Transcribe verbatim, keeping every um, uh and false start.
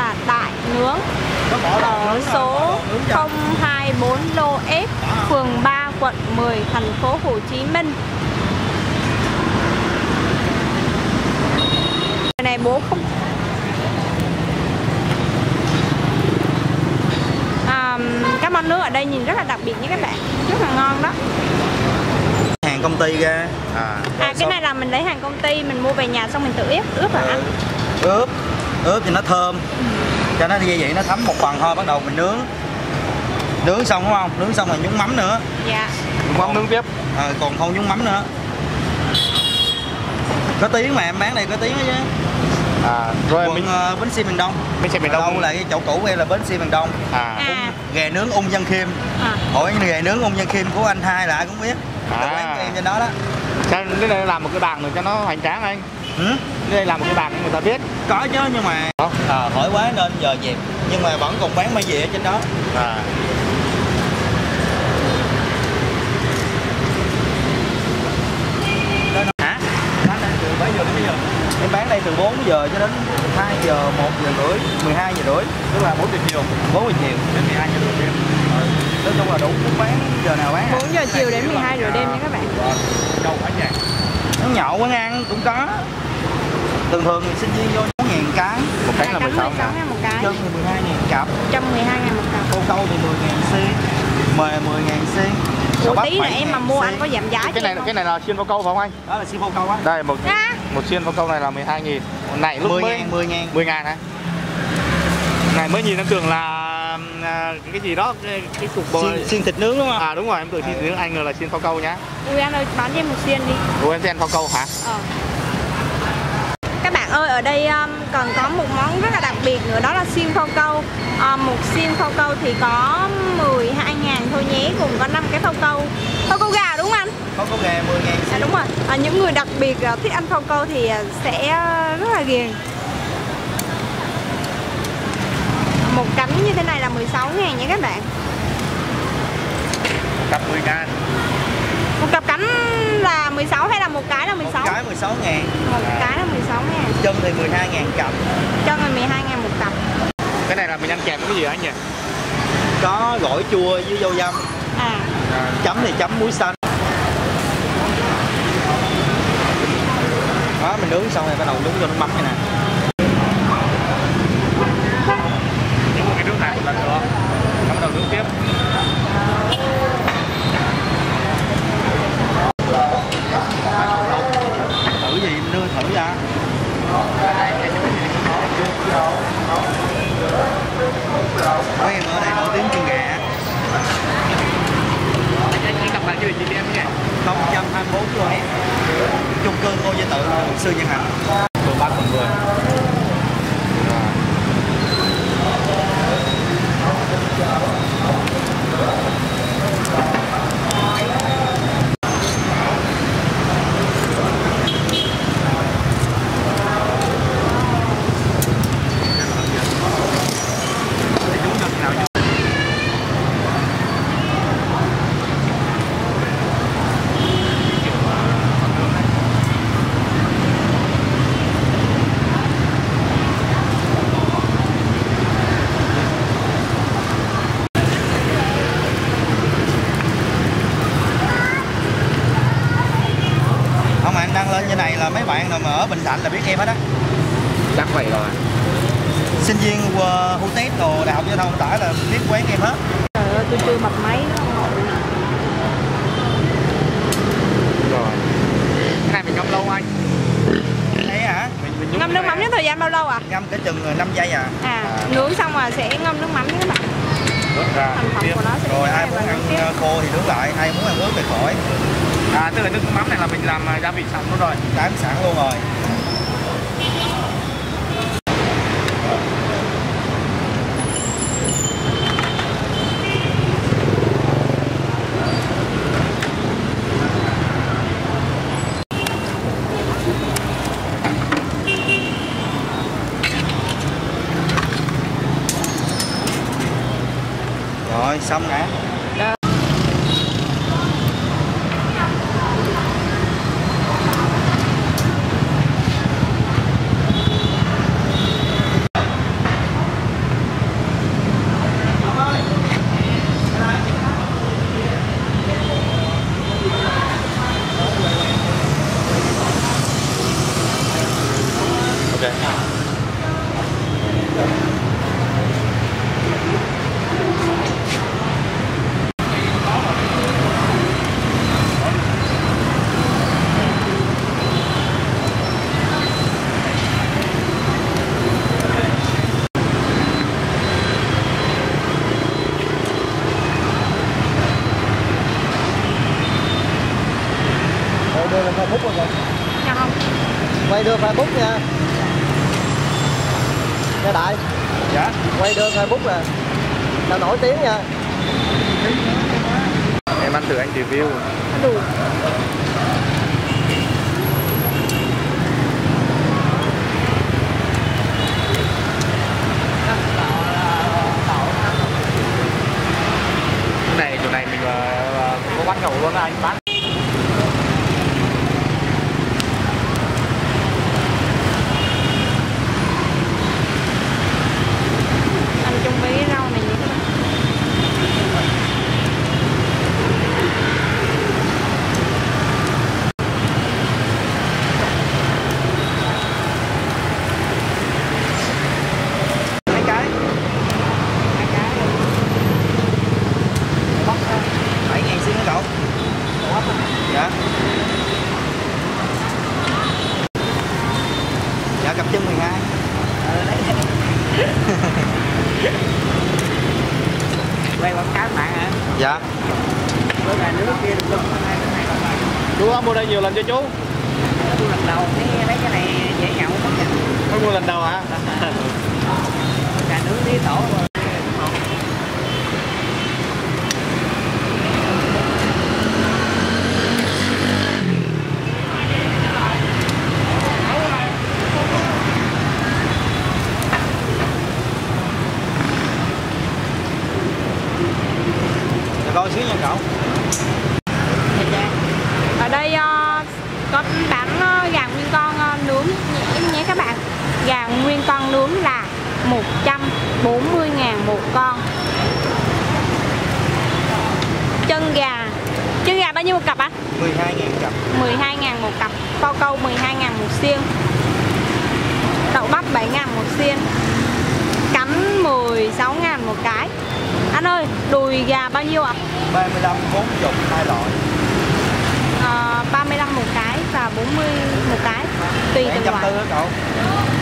là Đại Nướng ở số không hai bốn lô F, phường ba, quận mười, thành phố Hồ Chí Minh. Cái này bố không à, các món nướng ở đây nhìn rất là đặc biệt nha các bạn, rất là ngon đó. Hàng công ty ra. À, à cái này là mình lấy hàng công ty, mình mua về nhà xong mình tự ướp ướp và ăn. Ướp, ướp thì nó thơm, ừ. cho nó như vậy nó thấm một phần thôi, bắt đầu mình nướng. Nướng xong đúng không? Nướng xong rồi nhúng mắm nữa. Dạ. Nhúng mắm nướng tiếp. À, còn không nhúng mắm nữa. Có tiếng mà em bán đây có tiếng đó chứ. À, rồi quận, mình uh, Bến Xe miền Đông. Bến Xe miền Đông. Đâu là cái chỗ cũ em là Bến Xe miền Đông. À. à. Ghè nướng Ung Văn Khiêm. À. Hỏi ghè nướng Ung Văn Khiêm của anh hai là ai cũng biết. À. Quán của em trên đó đó. Sao cái đây làm một cái bàn rồi cho nó hoành tráng anh? Ừ? Cái đây làm một cái bàn người ta biết. Có chứ nhưng mà à, hỏi quá nên giờ dẹp. Nhưng mà vẫn còn bán mai dĩa ở trên đó. À. Hả? Bán đây từ mấy giờ đến bây giờ? Em bán đây từ bốn giờ cho đến hai giờ, một giờ rưỡi, mười hai giờ rưỡi. Tức là bốn giờ chiều. bốn giờ chiều đến mười hai giờ rưỡi đêm. Nói chung là đủ bán giờ nào bán. bốn giờ chiều đến mười hai giờ đêm nha các bạn. Đâu phải nhà. Nó nhậu quán ăn cũng có. Thường thường thì sinh viên vô bốn ngàn cái. Một cái là mười sáu ngàn một cái. Chân thì mười hai ngàn cặp. một trăm mười hai ngàn một cặp. Câu câu thì mười ngàn xiên. Mời mười ngàn xiên. Ủa tí nữa em mà mua anh có giảm giá cái này không? Cái này là xiên phao câu phải không anh? Đó là xiên phao câu á. Đây một à. một xiên phao câu này là mười hai nghìn. Này lúc mười mới ngàn, mười ngàn. mười ngàn hả? Này mới nhìn em tưởng là cái gì đó cái, cái cục bò xiên, xiên thịt nướng đúng không? À đúng rồi, em tưởng xiên thịt nướng, anh ngờ là xiên phao câu nhá. Ui anh ơi bán cho em một xiên đi. Ủa em xem phao câu hả? Ờ. Các bạn ơi, ở đây um, còn có một món rất là đặc biệt nữa, đó là xiên phao câu. um, Một xiên phao câu thì có mười hai ngàn thôi nhé, gồm có năm cái phao câu. Phao câu gà đúng không anh? Phao câu gà mười ngàn. À, đúng rồi, à, những người đặc biệt uh, thích ăn phao câu thì uh, sẽ rất là ghiền. Một cánh như thế này là mười sáu ngàn nha các bạn. Cặp mười ngàn. Một cặp cánh là mười sáu hay là một cái là mười sáu? Một cái mười sáu ngàn. Một cái là mười sáu ngàn. Chân thì mười hai ngàn cặp. Chân là mười hai ngàn một cặp. Cái này là mình ăn kèm với cái gì hả anh nhỉ? Có gỏi chua với dâu dăm. À. À, chấm thì chấm muối xanh. Đó, mình nướng xong rồi bắt đầu nhúng vô nước mắm này nè. Nhúng một cái nước này một lần nữa. Bắt đầu nướng tiếp. Thử gì đưa thử ra. Mấy em ở đây nổi tiếng chiên gà. Anh đọc lại cho chị em nhé. không trăm hai mươi bốn km. Chung cư Ngô Gia Tự, Luật Sư Nhân Hạnh. Phường ba quận mười. Lên như này là mấy bạn nào mà ở Bình Thạnh là biết em hết á. Chắc vậy rồi. Sinh viên uh, hưu tét đồ đại học giao thông tải là biết quán em hết. Trời ơi tôi chưa bật máy đó. Rồi. Cái này mình ngâm lâu anh? Đấy hả? Mình, mình ngâm nước mắm với thời gian bao lâu à? Ngâm cả chừng năm giây à. À, à. Nướng xong rồi sẽ ngâm nước mắm nha các bạn. Rớt ra. Thành phẩm của nó sẽ rồi ai muốn ăn tiếp. Khô thì nướng lại, ai muốn ăn ướt thì khỏi. À tức là nước mắm này là mình làm gia vị sẵn luôn rồi. Làm sẵn luôn rồi. Rồi xong nè. Facebook rồi. Nha không? Quay đưa Facebook nha. Nha Đại. Dạ. Quay đưa Facebook nè. Là nổi tiếng nha. Em ăn thử anh review. Đủ. Này chỗ này mình uh, có quán nhậu luôn anh bán. Ăn chung với cái rau này nhé các bạn. Mấy cái. Hai cái. bảy ngàn xin hả cậu? Dạ. Dạ cặp chân mười hai. Ờ lấy. Quay quảng cáo mạng hả? Dạ. Bữa là nước kia được luôn hai cái này còn lại. Chú có mua đây nhiều lần chưa chú? Mua lần đầu thấy mấy cái này dễ nhậu lắm nha. Mới mua lần đầu hả? Trà nướng tí tổ rồi. Coi xíu nha cậu. Ở đây uh, có bán uh, gà nguyên con uh, nướng nhé, nhé các bạn. Gà nguyên con nướng là một trăm bốn mươi ngàn một con. Chân gà Chân gà bao nhiêu một cặp ạ? mười hai ngàn cặp. mười hai ngàn một cặp. Phao câu mười hai ngàn một xiên. Đậu bắp bảy ngàn một xiên. Cánh mười sáu ngàn một cái. Anh ơi, đùi gà bao nhiêu ạ? ba mươi lăm, bốn mươi, hai loại. À, ba mươi lăm một cái và bốn mươi một cái. Tùy từng loại. Cậu.